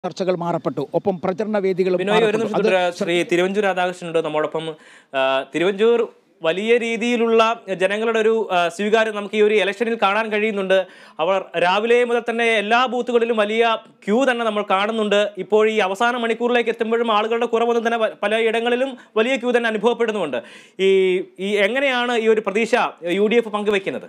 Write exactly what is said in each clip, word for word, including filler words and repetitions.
ചർച്ചകൾ മാറപ്പെട്ടു. ഒപ്പം പ്രചരണ വേദികളും ശ്രീ തിരുവഞ്ചൂർ രാധാകൃഷ്ണനുണ്ട് നമ്മോടൊപ്പം. തിരുവഞ്ചൂർ, വലിയ രീതിയിലുള്ള ജനങ്ങളുടെ ഒരു സ്വീകാര്യം നമുക്ക് ഈ ഒരു ഇലക്ഷനിൽ കാണാൻ കഴിയുന്നുണ്ട്. അവർ രാവിലെ മുതൽ തന്നെ എല്ലാ ബൂത്തുകളിലും വലിയ ക്യൂ തന്നെ നമ്മൾ കാണുന്നുണ്ട്. ഇപ്പോൾ ഈ അവസാന മണിക്കൂറിലേക്ക് എത്തുമ്പോഴും ആളുകളുടെ കുറവൊന്നും തന്നെ പലയിടങ്ങളിലും വലിയ ക്യൂ തന്നെ അനുഭവപ്പെടുന്നുണ്ട്. ഈ ഈ എങ്ങനെയാണ് ഈ ഒരു പ്രതീക്ഷ യു ഡി എഫ് പങ്കുവെക്കുന്നത്?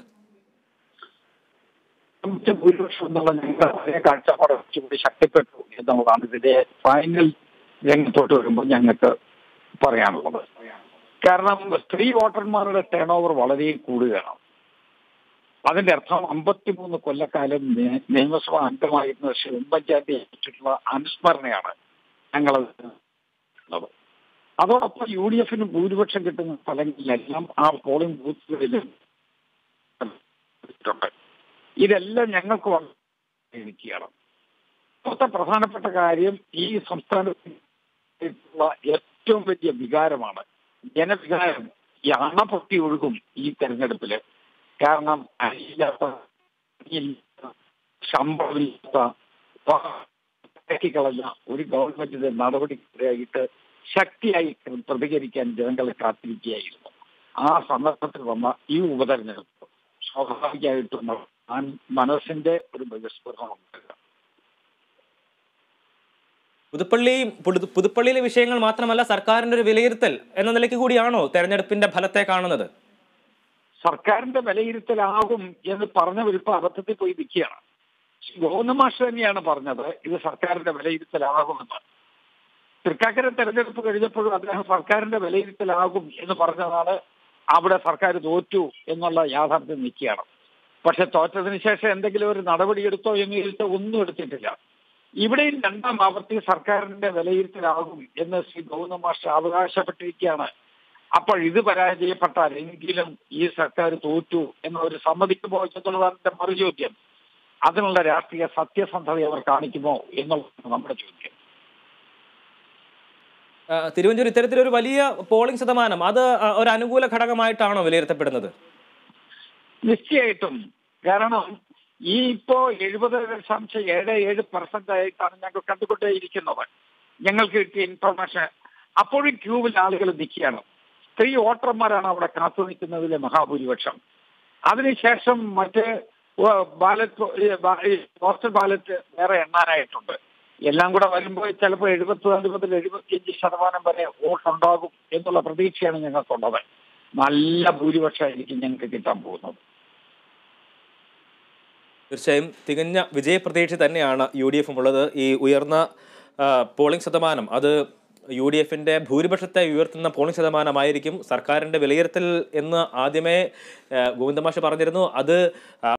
ഭൂരിപക്ഷം എന്നുള്ള ഞങ്ങളുടെ കാഴ്ചപ്പാട് കുറച്ചുകൂടി ശക്തിപ്പെട്ടു എന്നുള്ളതാണ് ഇതിന്റെ ഫൈനൽ രംഗത്തോട്ട് വരുമ്പോൾ ഞങ്ങൾക്ക് പറയാനുള്ളത്. കാരണം സ്ത്രീ വോട്ടർമാരുടെ ടേൺ ഓവർ വളരെ കൂടുകയാണ്. അതിന്റെ അർത്ഥം അമ്പത്തിമൂന്ന് കൊല്ലക്കാലം നിയമസഭാ അംഗമായിരുന്ന ശ്രീ ഉമ്മൻചാണ്ടി ഏറ്റിട്ടുള്ള അനുസ്മരണയാണ് ഞങ്ങളത്. അതോടൊപ്പം യു ഡി എഫിന് ഭൂരിപക്ഷം കിട്ടുന്ന സ്ഥലങ്ങളിലെല്ലാം ആ പോളിംഗ് ബൂത്തുകളിലും ഇതെല്ലാം ഞങ്ങൾക്ക് വന്നിരിക്കുകയാണ്. മൊത്തം പ്രധാനപ്പെട്ട കാര്യം ഈ സംസ്ഥാനത്തിലുള്ള ഏറ്റവും വലിയ വികാരമാണ് ജനവികാരം. ഈ അണപൊട്ടി ഒഴുകും ഈ തെരഞ്ഞെടുപ്പില്. കാരണം അരിയില്ലാത്ത ശമ്പളമില്ലാത്ത കളഞ്ഞ ഒരു ഗവൺമെന്റിന്റെ നടപടിക്കെതിരായിട്ട് ശക്തിയായി പ്രതികരിക്കാൻ ജനങ്ങളെ കാത്തിരിക്കുകയായിരുന്നു. ആ സന്ദർഭത്തിൽ വന്ന ഈ ഉപതെരഞ്ഞെടുപ്പ് സ്വാഭാവികമായിട്ടും മനസ്സിന്റെ ഒരു ബഹിസ്ഫുരണം. പുതുപ്പള്ളി പുതുപ്പള്ളിയിലെ വിഷയങ്ങൾ മാത്രമല്ല, സർക്കാരിന്റെ ഒരു വിലയിരുത്തൽ എന്ന നിലയ്ക്ക് കൂടിയാണോ തെരഞ്ഞെടുപ്പിന്റെ ഫലത്തെ കാണുന്നത്? സർക്കാരിന്റെ വിലയിരുത്തലാകും എന്ന് പറഞ്ഞവരിപ്പോ അബദ്ധത്തിൽ പോയി നിൽക്കുകയാണ്. ഗോവിന്ദ മാഷ് തന്നെയാണ് പറഞ്ഞത് ഇത് സർക്കാരിന്റെ വിലയിരുത്തലാകുമെന്ന്. തൃക്കാക്കര തെരഞ്ഞെടുപ്പ് കഴിഞ്ഞപ്പോഴും അദ്ദേഹം സർക്കാരിന്റെ വിലയിരുത്തലാകും എന്ന് പറഞ്ഞതാണ്. അവിടെ സർക്കാർ തോറ്റു എന്നുള്ള യാഥാർത്ഥ്യം നിൽക്കുകയാണ്. പക്ഷെ തോറ്റതിന് ശേഷം എന്തെങ്കിലും ഒരു നടപടി എടുത്തോ എന്ന് ചോദിച്ചാൽ ഒന്നും എടുത്തിട്ടില്ല. ഇവിടെയും രണ്ടാം ആവർത്തി സർക്കാരിന്റെ വിലയിരുത്തലാകും എന്ന് ശ്രീ ഗോവിന്ദ മാഷ് അവകാശപ്പെട്ടിരിക്കുകയാണ്. അപ്പോൾ ഇത് പരാജയപ്പെട്ടാൽ എങ്കിലും ഈ സർക്കാർ തോറ്റു എന്നൊരു സമ്മതിക്കുമോ എന്നുള്ളതാണ് എന്റെ മറുചോദ്യം. അതിനുള്ള രാഷ്ട്രീയ സത്യസന്ധത അവർ കാണിക്കുമോ എന്നുള്ളതാണ് നമ്മുടെ ചോദ്യം. തിരുവഞ്ചൂർ, ഇത്തരത്തിലൊരു വലിയ പോളിംഗ് ശതമാനം അത് ഒരു അനുകൂല ഘടകമായിട്ടാണോ വിലയിരുത്തപ്പെടുന്നത്? നിശ്ചയമായിട്ടും. കാരണം ഈ ഇപ്പോ എഴുപത് ദശാംശം ഏഴ് ഏഴ് പെർസെന്റ് ആയിട്ടാണ് ഞങ്ങൾ കണ്ടുകൊണ്ടേയിരിക്കുന്നത്. ഞങ്ങൾക്ക് കിട്ടിയ ഇൻഫർമേഷൻ. അപ്പോഴും ക്യൂവിൽ ആളുകൾ നിൽക്കുകയാണ്. സ്ത്രീ വോട്ടർമാരാണ് അവിടെ കാത്തു നിൽക്കുന്നതിലെ മഹാഭൂരിപക്ഷം. അതിനുശേഷം മറ്റ് ബാലറ്റ് പോസ്റ്റൽ ബാലറ്റ് വേറെ എണ്ണാനായിട്ടുണ്ട്. എല്ലാം കൂടെ വരുമ്പോൾ ചിലപ്പോൾ എഴുപത്തിനാല് മുതൽ എഴുപത്തിയഞ്ച് ശതമാനം വരെ വോട്ടുണ്ടാകും എന്നുള്ള പ്രതീക്ഷയാണ് ഞങ്ങൾക്കുള്ളത്. നല്ല ഭൂരിപക്ഷമായിരിക്കും ഞങ്ങൾക്ക് കിട്ടാൻ പോകുന്നത്. തീർച്ചയായും തികഞ്ഞ വിജയപ്രതീക്ഷ തന്നെയാണ് യു ഡി എഫും ഉള്ളത്. ഈ ഉയർന്ന പോളിംഗ് ശതമാനം അത് യു ഡി എഫിൻ്റെ ഭൂരിപക്ഷത്തെ ഉയർത്തുന്ന പോളിംഗ് ശതമാനമായിരിക്കും. സർക്കാരിൻ്റെ വിലയിരുത്തൽ എന്ന് ആദ്യമേ ഗോവിന്ദ മാഷ് പറഞ്ഞിരുന്നു. അത്